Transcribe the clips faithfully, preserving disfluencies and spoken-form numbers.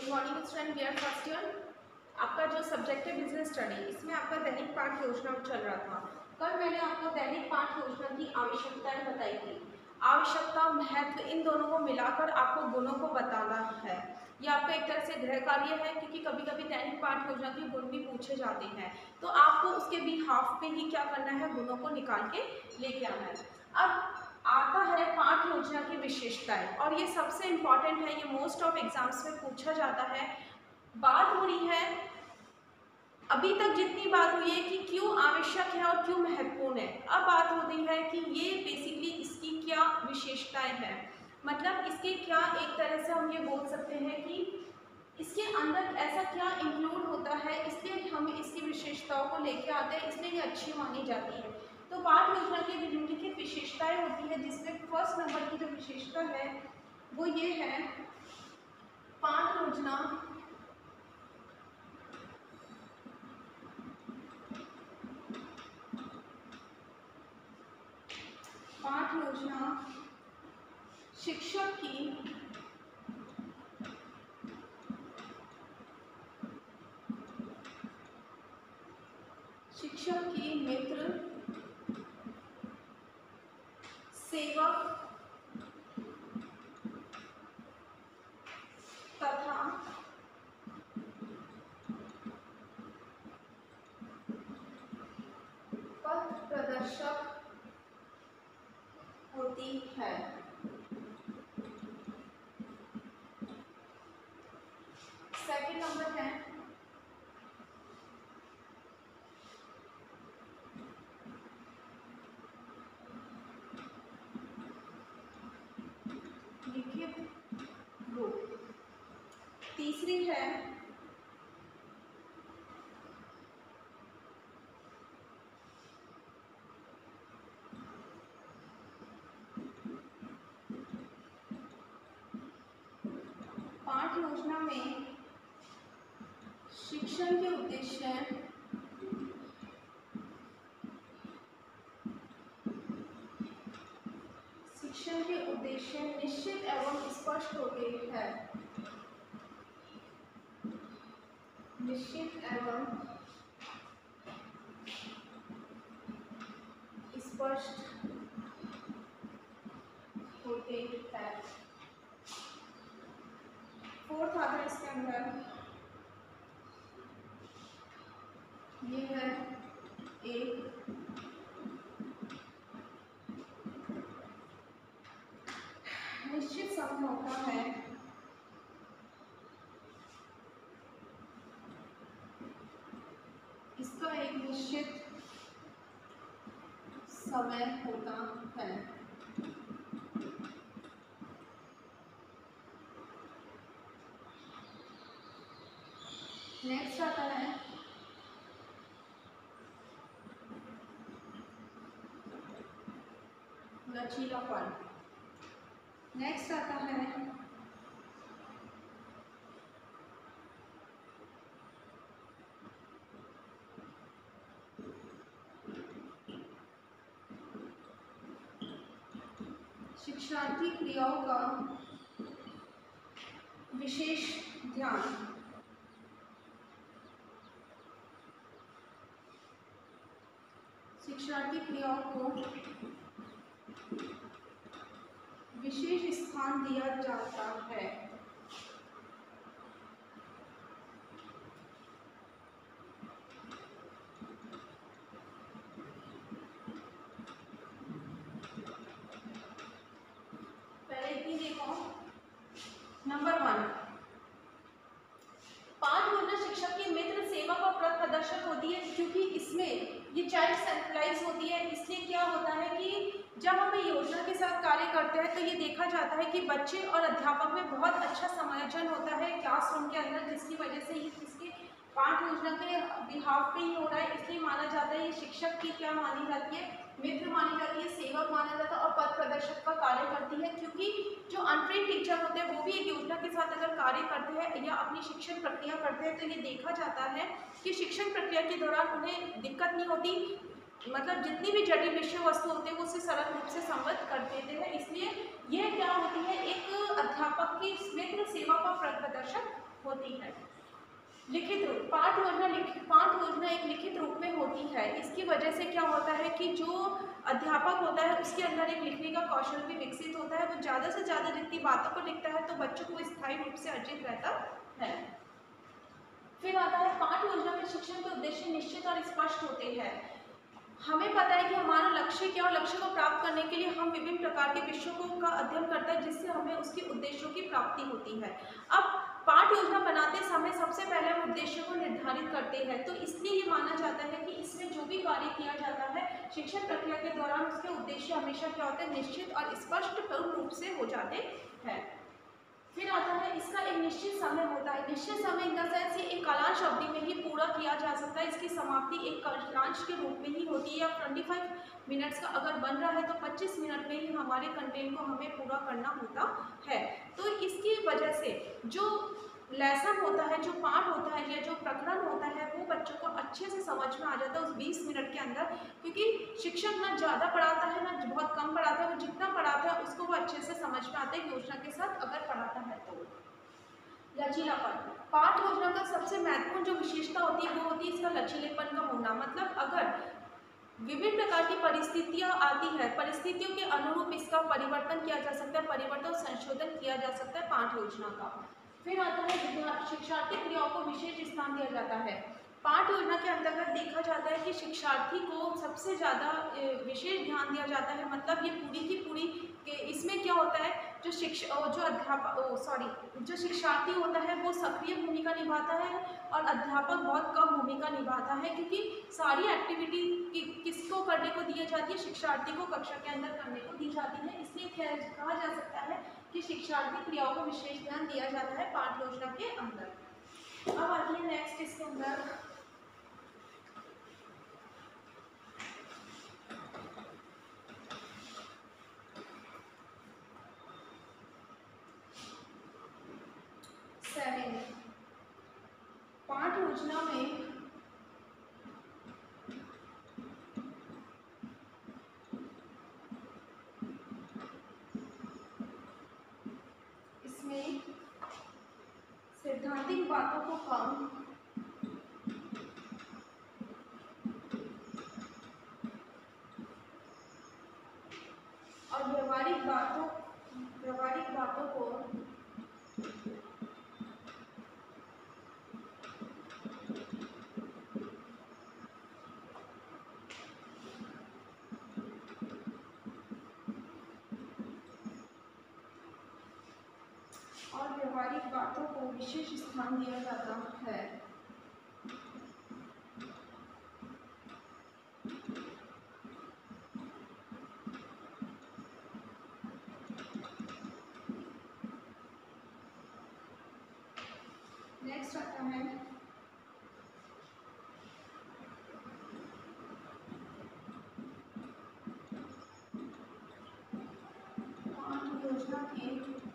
Good morning student, we are first year. आपका जो subject है बिजनेस स्टडी, इसमें आपका दैनिक पाठ योजना चल रहा था। कल मैंने आपको दैनिक पाठ योजना की आवश्यकताएं बताई थी। आवश्यकता, महत्व, इन दोनों को मिलाकर आपको गुणों को बताना है। ये आपका एक तरह से गृह कार्य है, क्योंकि कभी कभी दैनिक पाठ योजना के गुण भी पूछे जाते हैं, तो आपको उसके भी हाफ पे ही क्या करना है, गुणों को निकाल के लेके आना है। अब आता है पाठ योजना की विशेषताएं, और ये सबसे इम्पॉर्टेंट है, ये मोस्ट ऑफ एग्जाम्स में पूछा जाता है। बात हो रही है, अभी तक जितनी बात हुई है कि क्यों आवश्यक है और क्यों महत्वपूर्ण है, अब बात हो रही है कि ये बेसिकली इसकी क्या विशेषताएं हैं। मतलब इसके क्या, एक तरह से हम ये बोल सकते हैं कि इसके अंदर ऐसा क्या इंक्लूड होता है, इसलिए हम इसकी विशेषताओं को लेके आते हैं, इसलिए ये अच्छी मानी जाती है। तो पाठ योजना की निम्नलिखित विशेषताएं होती है, जिसमें फर्स्ट नंबर की जो विशेषता है वो ये है, पाठ योजना पाठ योजना शिक्षक की शिक्षक की मित्र, सेवक तथा पथ प्रदर्शक होती है। सेकंड नंबर है लिखित रूप। तीसरी है पाठ योजना में शिक्षण के उद्देश्य शिक्षण के उद्देश्य निश्चित एवं स्पष्ट होते हैं। निश्चित एवं स्पष्ट होते हैं। फोर्थ आता है इसके अंदर, ये है एक निश्चित समय होता है इसका एक निश्चित समय होता है। नेक्स्ट आता है लचीलापन। नेक्स्ट आता है शिक्षार्थी क्रियाओं का विशेष ध्यान। शिक्षार्थी क्रियाओं को विशेष स्थान दिया जाता है। पहले इतनी देखो, नंबर वन, पाठ योजना शिक्षक की मित्र, सेवक और पथ प्रदर्शक होती है, क्योंकि इसमें ये चाइल्ड सेंट्रलाइज होती है। इसलिए क्या होता है कि जब हम योजना के साथ कार्य करते हैं तो ये देखा जाता है कि बच्चे और अध्यापक में बहुत अच्छा समायोजन होता है क्लासरूम के अंदर, जिसकी वजह से ये इसके पाठ योजना के बिहाफ पे ही हो रहा है। इसलिए माना जाता है ये शिक्षक की क्या मानी जाती है, मित्र मानी जाती है, सेवक माना जाता है और पथ प्रदर्शक का कार्य करती है। क्योंकि जो अनट्रेन्ड टीचर होते हैं वो भी एक योजना के साथ अगर कार्य करते हैं या अपनी शिक्षण प्रक्रिया करते हैं, तो ये देखा जाता है कि शिक्षण प्रक्रिया के दौरान उन्हें दिक्कत नहीं होती, मतलब जितनी भी जटिल विषय वस्तु होती है वो उसे सरल रूप से संबद्ध कर देते हैं। इसलिए यह क्या होती है, एक अध्यापक की मित्र, सेवक और पथ प्रदर्शक होती है। लिखित रूप, पाठ योजना लिखित पाठ योजना एक लिखित रूप में होती है। इसकी वजह से क्या होता है कि जो अध्यापक होता है उसके अंदर एक लिखने का कौशल भी विकसित होता है। वो ज़्यादा से ज़्यादा जितनी बातों को लिखता है तो बच्चों को स्थायी रूप से अर्जित रहता है। फिर आता है पाठ योजना में शिक्षण के उद्देश्य निश्चित और स्पष्ट होते हैं। हमें पता है कि हमारा लक्ष्य क्या, और लक्ष्य को प्राप्त करने के लिए हम विभिन्न प्रकार के विषयों को का अध्ययन करते हैं जिससे हमें उसके उद्देश्यों की प्राप्ति होती है। अब पाठ योजना बनाते समय सबसे पहले हम उद्देश्य को निर्धारित करते हैं। तो इसलिए ये माना जाता है कि इसमें जो भी कार्य किया जाता है शिक्षण प्रक्रिया के दौरान उसके उद्देश्य हमेशा क्या होते हैं, निश्चित और स्पष्ट रूप से हो जाते हैं। फिर आता है इसका एक निश्चित समय होता है। निश्चित समय इन द सेंस ये एक कालांश अवधि में ही पूरा किया जा सकता है। इसकी समाप्ति एक कालांश के रूप में ही होती है। या पच्चीस मिनट्स का अगर बन रहा है तो पच्चीस मिनट में ही हमारे कंटेंट को हमें पूरा करना होता है। तो इसकी वजह से जो लेसन होता है, जो पाठ होता है या जो प्रकरण होता है वो बच्चों को अच्छे से समझ में आ जाता है उस बीस मिनट के अंदर। क्योंकि शिक्षक ना ज़्यादा पढ़ाता है ना बहुत कम पढ़ाता है, वो जितना पढ़ाता है उसको वो अच्छे से समझ में आता है योजना के साथ अगर पढ़ाता है तो। लचीलापन, पाठ योजना का सबसे महत्वपूर्ण जो विशेषता होती है वो होती है इसका लचीलेपन का होना। मतलब अगर विभिन्न प्रकार की परिस्थितियां आती है, परिस्थितियों के अनुरूप इसका परिवर्तन किया जा सकता है, परिवर्तन और संशोधन किया जा सकता है पाठ योजना का। फिर आता है शिक्षार्थी क्रियाओं को विशेष स्थान दिया जाता है। पाठ योजना के अंतर्गत देखा जाता है कि शिक्षार्थी को सबसे ज़्यादा विशेष ध्यान दिया जाता है। मतलब ये पूरी की पूरी इसमें क्या होता है, जो शिक्षा जो अध्यापक सॉरी जो शिक्षार्थी होता है वो सक्रिय भूमिका निभाता है और अध्यापक बहुत कम भूमिका निभाता है। क्योंकि सारी एक्टिविटी कि, किसको करने को दी जाती है, शिक्षार्थी को कक्षा के अंदर करने को दी जाती है। इसलिए कहा जा सकता है कि शिक्षार्थी क्रियाओं को विशेष ध्यान दिया जाता है पाठ योजना के अंदर। अब आती है नेक्स्ट इसके अंदर सेवन, पाठ योजना में इसमें सैद्धांतिक बातों को कम और व्यवहारिक बातों व्यवहारिक बातों को और व्यवहारिक बातों को विशेष स्थान दिया जाता है। नेक्स्ट आता है पाठ योजना के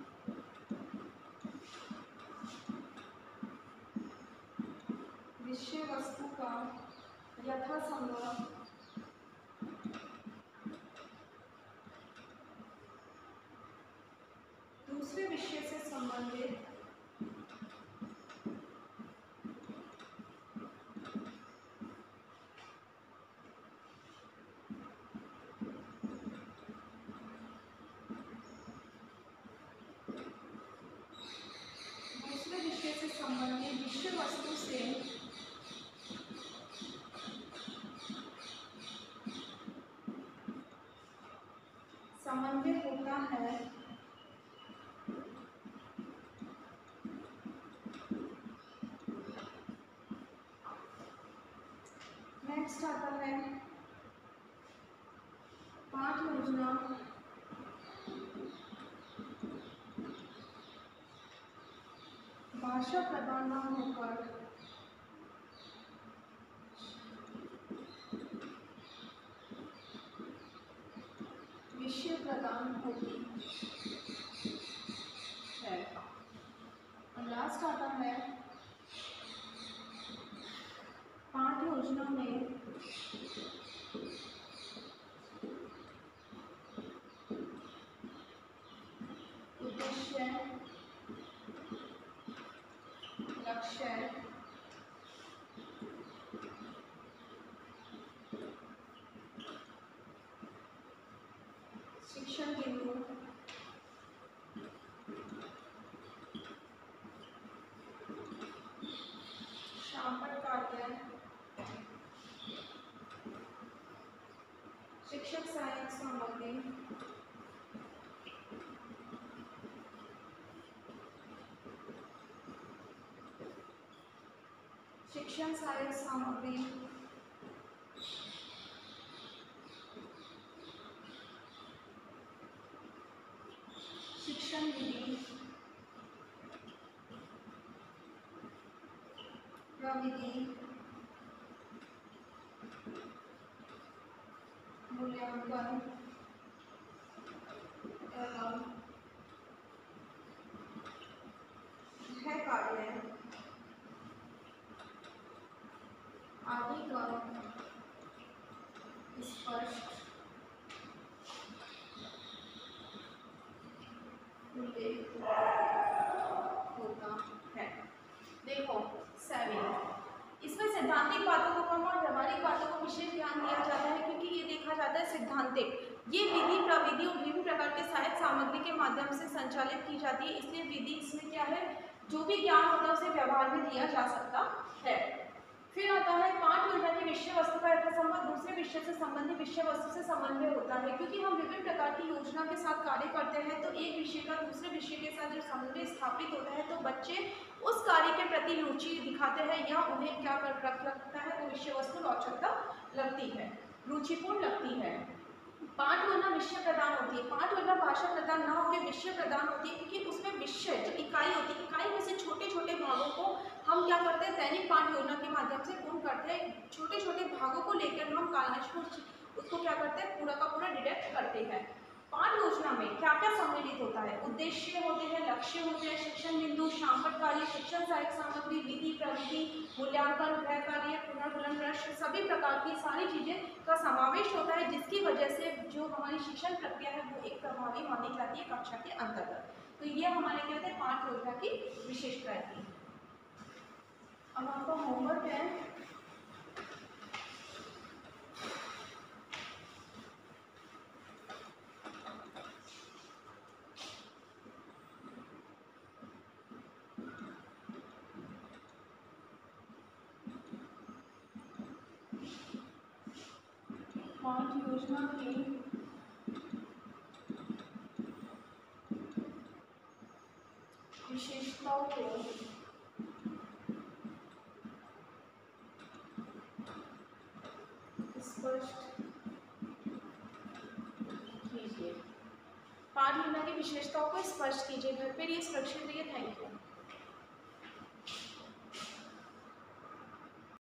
विषय वस्तु का यथासंभव दूसरे विषय से संबंधित दूसरे विषय से संबंधित विषय वस्तु से समन्वय होता है। नेक्स्ट आता है पाठ योजना भाषा प्रधान न होकर विषय प्रदान होती है। और लास्ट आता है पाठ योजना में उद्देश्य लक्ष्य, शिक्षण बिंदु, शामपट कार्य, शिक्षक सहायक सामग्री, शिक्षण सहायक सामग्री, शिक्षण विधि, प्रविधि, मूल्यांकन एवं गृह कार्य आदि का स्पष्ट उल्लेख होता है। देखो सेवन, इसमें सैद्धांतिक बातों को कम और व्यवहारिक बातों को विशेष ध्यान दिया जाता है, क्योंकि ये देखा जाता है सैद्धांतिक, ये विधि प्रविधि और विभिन्न प्रकार के सहायक सामग्री के माध्यम से संचालित की जाती है, इसलिए विधि इसमें क्या है, जो भी ज्ञान होता है उसे व्यवहार में दिया जा सकता है। फिर आता है पाठ योजना की विषय वस्तु का यथासंभव दूसरे विषय से संबंधित विषय वस्तु से समन्वय होता है, क्योंकि हम विभिन्न प्रकार की योजना के साथ कार्य करते हैं तो एक विषय का दूसरे विषय के साथ जब समन्वय स्थापित होता है तो बच्चे उस कार्य के प्रति रुचि दिखाते हैं या उन्हें क्या कर रख लगता है, वो विषय वस्तु रोचकता लगती है, रुचिपूर्ण लगती है। पाठ योजना विषय प्रदान होती है, पाठ योजना भाषा प्रदान ना होकर विषय प्रदान होती है, क्योंकि उसमें विषय जो इकाई होती है, इकाई में से छोटे छोटे भागों को हम क्या करते हैं, दैनिक पाठ योजना के माध्यम से पूर्ण करते हैं, छोटे छोटे भागों को लेकर हम कालनिश उसको क्या करते हैं, पूरा का पूरा डिटेक्ट करते हैं। पाठ योजना में क्या क्या सम्मिलित होता है, उद्देश्य होते हैं, लक्ष्य होते हैं, शिक्षण बिंदु, शामपट कार्य, शिक्षण सहायक सामग्री, विधि प्रविधि, मूल्यांकन, गृह कार्य, पुनर्गुणन प्रश्न, सभी प्रकार की सारी चीजें का समावेश होता है, जिसकी वजह से जो हमारी शिक्षण प्रक्रिया है वो एक प्रभावी मानी जाती है कक्षा के अंतर्गत। तो ये हमारे क्या होते हैं, पाठ योजना की विशेषताएं थी। अब आपका होमवर्क है, पाठ योजना की विशेषताओं को स्पष्ट कीजिए। पाठ योजना की विशेषताओं को स्पष्ट कीजिए। घर पे ये सुरक्षित रहिए। Thank you.